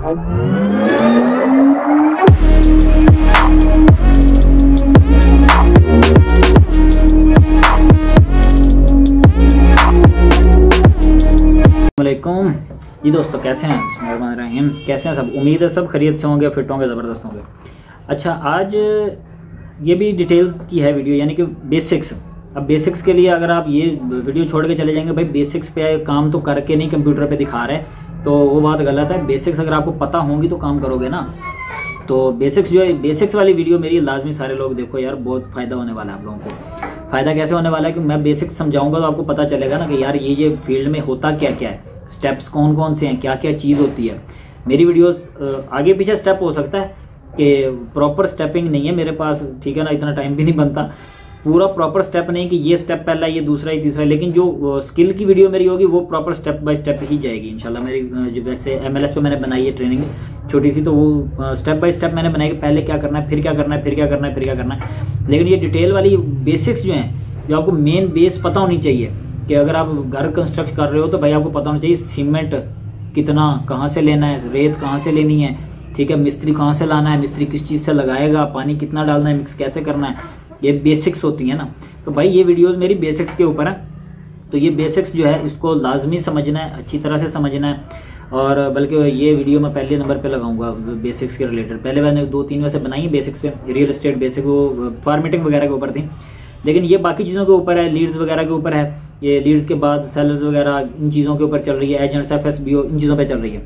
वालेकुम जी दोस्तों, कैसे हैं? बिस्मिल्लाहिर्रहमानिर्रहीम। कैसे हैं सब? उम्मीद है सब खैरियत से होंगे, फिट होंगे, ज़बरदस्त होंगे। अच्छा, आज ये भी डिटेल्स की है वीडियो, यानी कि बेसिक्स। अब बेसिक्स के लिए अगर आप ये वीडियो छोड़ के चले जाएंगे, भाई बेसिक्स पे काम तो करके नहीं कंप्यूटर पे दिखा रहे, तो वो बात गलत है। बेसिक्स अगर आपको पता होंगी तो काम करोगे ना। तो बेसिक्स जो है, बेसिक्स वाली वीडियो मेरी लाजमी सारे लोग देखो यार, बहुत फ़ायदा होने वाला है आप लोगों को। फ़ायदा कैसे होने वाला है कि मैं बेसिक्स समझाऊंगा तो आपको पता चलेगा ना कि यार ये फील्ड में होता क्या क्या है, स्टेप्स कौन कौन से हैं, क्या क्या चीज़ होती है। मेरी वीडियोस आगे पीछे स्टेप हो सकता है कि प्रॉपर स्टेपिंग नहीं है मेरे पास, ठीक है ना, इतना टाइम भी नहीं बनता। पूरा प्रॉपर स्टेप नहीं कि ये स्टेप पहला, ये दूसरा, ये तीसरा, लेकिन जो स्किल की वीडियो मेरी होगी वो प्रॉपर स्टेप बाय स्टेप ही जाएगी इंशाल्लाह। मेरी जो वैसे MLS पे मैंने बनाई है ट्रेनिंग छोटी सी, तो वो स्टेप बाय स्टेप मैंने बनाई कि पहले क्या करना है, फिर क्या करना है, फिर क्या करना है, फिर क्या करना है। लेकिन ये डिटेल वाली बेसिक्स जो हैं, जो आपको मेन बेस पता होनी चाहिए कि अगर आप घर कंस्ट्रक्ट कर रहे हो तो भाई आपको पता होना चाहिए सीमेंट कितना कहाँ से लेना है, रेत कहाँ से लेनी है, ठीक है, मिस्त्री कहाँ से लाना है, मिस्त्री किस चीज़ से लगाएगा, पानी कितना डालना है, मिक्स कैसे करना है, ये बेसिक्स होती हैं ना। तो भाई ये वीडियोस मेरी बेसिक्स के ऊपर है। तो ये बेसिक्स जो है इसको लाजमी समझना है, अच्छी तरह से समझना है। और बल्कि ये वीडियो मैं पहले नंबर पे लगाऊंगा बेसिक्स के रिलेटेड। पहले मैंने 2-3 वैसे बनाई है बेसिक्स पे, रियल एस्टेट बेसिक, वो फार्मेटिंग वगैरह के ऊपर थी, लेकिन ये बाकी चीज़ों के ऊपर है, लीड्स वगैरह के ऊपर है। ये लीड्स के बाद सेलर्स वगैरह, इन चीज़ों के ऊपर चल रही है, एजेंट्स, FSBO, इन चीज़ों पर चल रही है।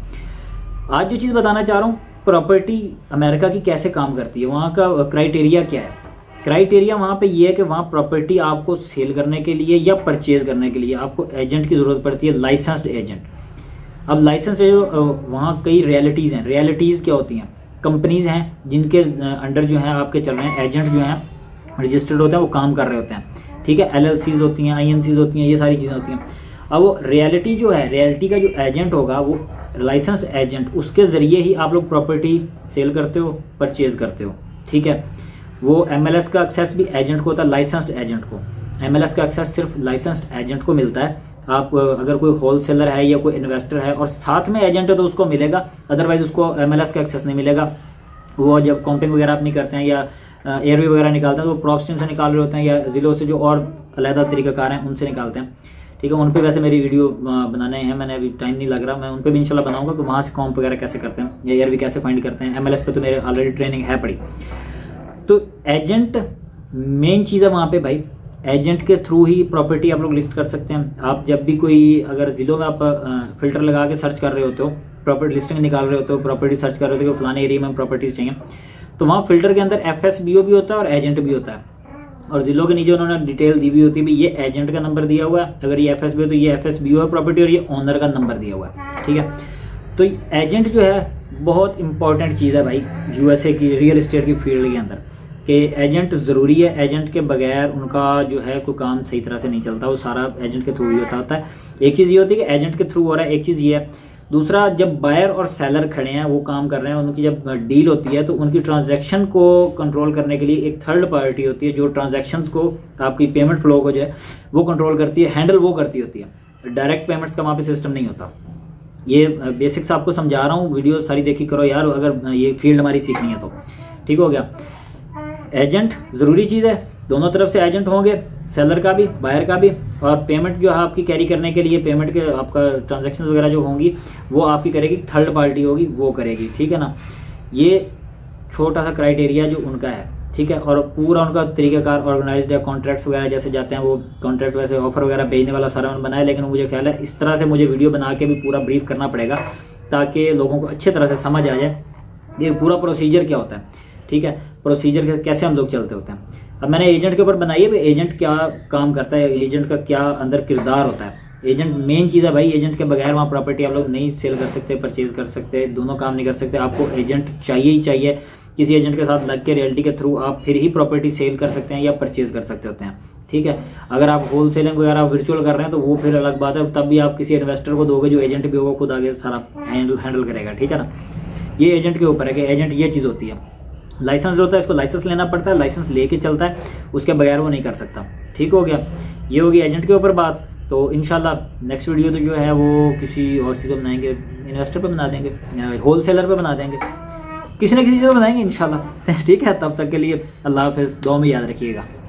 आज जो चीज़ बताना चाह रहा हूँ, प्रॉपर्टी अमेरिका की कैसे काम करती है, वहाँ का क्राइटेरिया क्या है। क्राइटेरिया वहाँ पे ये है कि वहाँ प्रॉपर्टी आपको सेल करने के लिए या परचेज करने के लिए आपको एजेंट की ज़रूरत पड़ती है, लाइसेंस्ड एजेंट। अब लाइसेंस वहाँ कई रियलिटीज़ हैं। रियलिटीज़ क्या होती हैं? कंपनीज़ हैं जिनके अंडर जो है आपके चल रहे हैं, एजेंट जो हैं रजिस्टर्ड होते हैं, वो काम कर रहे होते हैं, ठीक है। LLCs होती हैं, INCs होती हैं, ये सारी चीज़ें होती हैं। अब वो रियलिटी जो है, रियलिटी का जो एजेंट होगा वो लाइसेंस्ड एजेंट, उसके ज़रिए ही आप लोग प्रॉपर्टी सेल करते हो, परचेज़ करते हो, ठीक है। वो MLS का एक्सेस भी एजेंट को होता है, लाइसेंस्ड एजेंट को। MLS का एक्सेस सिर्फ लाइसेंस्ड एजेंट को मिलता है। आप अगर कोई होलसेलर है या कोई इन्वेस्टर है और साथ में एजेंट है तो उसको मिलेगा, अदरवाइज उसको MLS का एक्सेस नहीं मिलेगा। वो जब काउंटिंग वगैरह आप नहीं करते हैं या एयरवे वगैरह निकालते हैं तो वो प्रॉप स्ट्रीम से निकाल रहे होते हैं या ज़िलों से जो और अलहदा तरीक़ाकार हैं उनसे निकालते हैं, ठीक है। उन पे वैसे मेरी वीडियो बनाने हैं, मैंने अभी टाइम नहीं लग रहा, मैं उन पे भी इंशाल्लाह बनाऊंगा कि वहाँ से कॉम्प वगैरह कैसे करते हैं या एयरवे कैसे फाइंड करते हैं। MLS पे तो मेरे ऑलरेडी ट्रेनिंग है पड़ी। तो एजेंट मेन चीज़ है वहाँ पे भाई। एजेंट के थ्रू ही प्रॉपर्टी आप लोग लिस्ट कर सकते हैं। आप जब भी कोई अगर ज़िलों में आप फिल्टर लगा के सर्च कर रहे होते हो, प्रॉपर्टी लिस्टिंग निकाल रहे होते हो, प्रॉपर्टी सर्च कर रहे होते हो कि फलाने एरिया में प्रॉपर्टीज़ चाहिए, तो वहाँ फिल्टर के अंदर FSBO भी होता है और एजेंट भी होता है। और ज़िलों के नीचे उन्होंने डिटेल दी हुई होती है, भी ये एजेंट का नंबर दिया हुआ है, अगर ये FSBO तो ये FSBO है प्रॉपर्टी, और ये ओनर का नंबर दिया हुआ है, ठीक है। तो एजेंट जो है बहुत इंपॉर्टेंट चीज़ है भाई USA की रियल एस्टेट की फील्ड के अंदर, कि एजेंट ज़रूरी है। एजेंट के बगैर उनका जो है कोई काम सही तरह से नहीं चलता, वो सारा एजेंट के थ्रू ही होता है। एक चीज़ ये होती है कि एजेंट के थ्रू हो रहा है, एक चीज़ ये है। दूसरा, जब बायर और सेलर खड़े हैं, वो काम कर रहे हैं, उनकी जब डील होती है तो उनकी ट्रांजैक्शन को कंट्रोल करने के लिए एक थर्ड पार्टी होती है जो ट्रांजैक्शंस को, आपकी पेमेंट फ्लो को जो है वो कंट्रोल करती है, हैंडल वो करती होती है। डायरेक्ट पेमेंट्स का वहाँ पे सिस्टम नहीं होता। ये बेसिक्स आपको समझा रहा हूँ, वीडियो सारी देखी करो यार, अगर ये फील्ड हमारी सीखनी है तो, ठीक हो गया। एजेंट ज़रूरी चीज़ है, दोनों तरफ से एजेंट होंगे, सेलर का भी, बायर का भी। और पेमेंट जो है आपकी कैरी करने के लिए, पेमेंट के आपका ट्रांजैक्शंस वगैरह जो होंगी वो आपकी करेगी, थर्ड पार्टी होगी वो करेगी, ठीक है ना। ये छोटा सा क्राइटेरिया जो उनका है, ठीक है। और पूरा उनका तरीक़ाकार ऑर्गेनाइज्ड है, कॉन्ट्रैक्ट्स वगैरह जैसे जाते हैं वो कॉन्ट्रैक्ट, वैसे ऑफर वगैरह भेजने वाला सारा उन्होंने बनाया। लेकिन मुझे ख्याल है इस तरह से मुझे वीडियो बना के भी पूरा ब्रीफ करना पड़ेगा ताकि लोगों को अच्छे तरह से समझ आ जाए ये पूरा प्रोसीजर क्या होता है, ठीक है। प्रोसीजर कैसे हम लोग चलते होते हैं। अब मैंने एजेंट के ऊपर बनाई है, एजेंट क्या काम करता है, एजेंट का क्या अंदर किरदार होता है। एजेंट मेन चीज़ है भाई, एजेंट के बगैर वहाँ प्रॉपर्टी आप लोग नहीं सेल कर सकते, परचेज कर सकते, दोनों काम नहीं कर सकते। आपको एजेंट चाहिए ही चाहिए। किसी एजेंट के साथ लग के रियल्टी के थ्रू आप फिर ही प्रॉपर्टी सेल कर सकते हैं या परचेज कर सकते होते हैं, ठीक है। अगर आप होल सेलिंग वगैरह वर्चुअल कर रहे हैं तो वो फिर अलग बात है, तब भी आप किसी इन्वेस्टर को दोगे जो एजेंट भी होगा, खुद आगे सारा हैंडल करेगा, ठीक है ना। ये एजेंट के ऊपर है कि एजेंट ये चीज़ होती है। लाइसेंस जो होता है इसको लाइसेंस लेना पड़ता है, लाइसेंस लेके चलता है, उसके बगैर वो नहीं कर सकता, ठीक हो गया। ये होगी एजेंट के ऊपर बात। तो इंशाल्लाह नेक्स्ट वीडियो तो जो है वो किसी और चीज़ पर बनाएंगे, इन्वेस्टर पे बना देंगे, होलसेलर पे बना देंगे, किसी न किसी से बनाएंगे इंशाल्लाह। ठीक है, तब तक के लिए अल्लाह हाफ़िज़, दुआ में याद रखिएगा।